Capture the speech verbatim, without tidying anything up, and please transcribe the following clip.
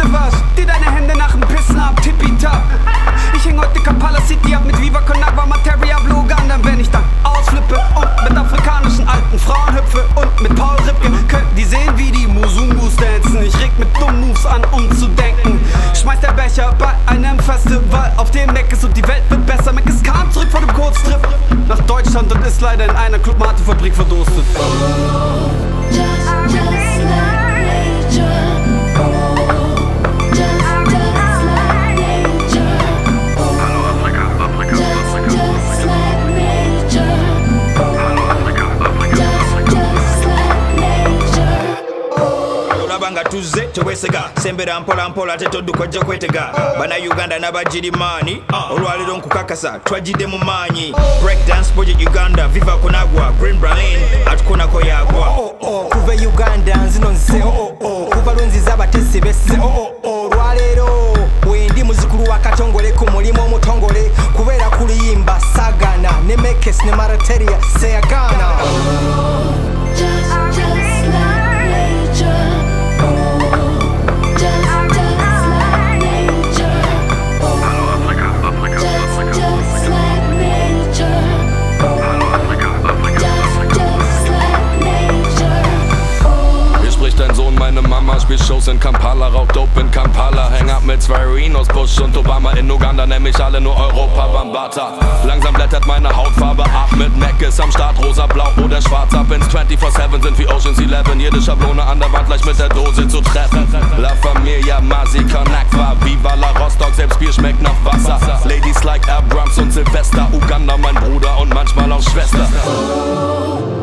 Backwasch, die deine Hände nach dem Pissen ab, tippitap. Ich häng heute Kampala City ab mit Viva Con Agua, Materia Blue Uganda. Wenn ich dann ausflippe und mit afrikanischen alten Frauen hüpfe und mit Paul Ripke, könnten die sehen, wie die Musungus dancen. Ich reg mit dummen Moves an, um zu denken. Schmeiß der Becher bei einem Festival auf dem Meckes und die Welt wird besser. Meckes kam zurück von dem Kurztrip nach Deutschland und ist leider in einer Club-Mate-Fabrik verdurstet. Nga tuzze tewesega sembera mpola mpola ate todduka ojja kwetega bana Uganda n'abagirimaani olwaliro nkukakasa twajjidde mu maanyi breakdance project Uganda Viva Con Agua Green Berlin atukonako yagwa oh oh kuva Uganda nzino nze oh oh kuva lwenziza abatesi besse oh oh olwalero wendi muzukulu wa Katongole ku mulimu omutongole kubeera kuliyimba sagana ne Mekes ne Marateria seyagana Meine Mama spielt Shows in Kampala, raucht Dope in Kampala. Häng ab mit zwei Rhinos, Bush und Obama. In Uganda nenn mich alle nur Europa Bambata. Langsam blättert meine Hautfarbe ab mit Meckes am Start, rosa, blau oder schwarz. Ab ins vierundzwanzig sieben sind wie Ocean's Eleven. Jede Schablone an der Wand gleich mit der Dose zu treffen. La Familia, Masi, Con Agua, Viva la Rostock, selbst Bier schmeckt nach Wasser. Ladies like Abrams und Silvester. Uganda mein Bruder und manchmal auch Schwester.